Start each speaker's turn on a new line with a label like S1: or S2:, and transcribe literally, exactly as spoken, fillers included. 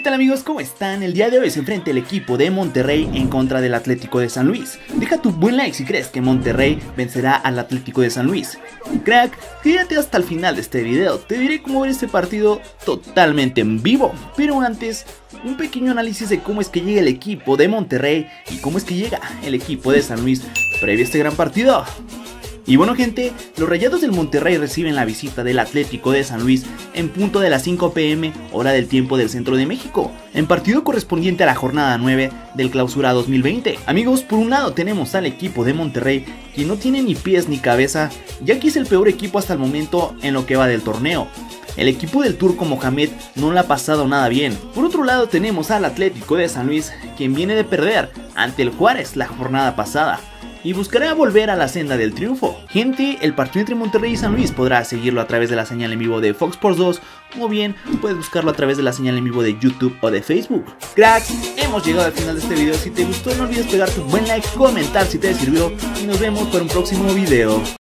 S1: tal amigos? ¿Cómo están? El día de hoy se enfrenta el equipo de Monterrey en contra del Atlético de San Luis. Deja tu buen like si crees que Monterrey vencerá al Atlético de San Luis. Crack, quédate hasta el final de este video, te diré cómo ver este partido totalmente en vivo. Pero antes, un pequeño análisis de cómo es que llega el equipo de Monterrey y cómo es que llega el equipo de San Luis previo a este gran partido. Y bueno gente, los Rayados del Monterrey reciben la visita del Atlético de San Luis en punto de las cinco p m hora del tiempo del centro de México, en partido correspondiente a la jornada nueve del Clausura dos mil veinte. Amigos, por un lado tenemos al equipo de Monterrey, que no tiene ni pies ni cabeza, ya que es el peor equipo hasta el momento en lo que va del torneo. El equipo del Turco Mohamed no le ha pasado nada bien. Por otro lado tenemos al Atlético de San Luis, quien viene de perder ante el Juárez la jornada pasada y buscará volver a la senda del triunfo. Gente, el partido entre Monterrey y San Luis podrás seguirlo a través de la señal en vivo de Fox Sports dos, o bien puedes buscarlo a través de la señal en vivo de YouTube o de Facebook. Cracks, hemos llegado al final de este video. Si te gustó no olvides pegar tu buen like, comentar si te sirvió y nos vemos para un próximo video.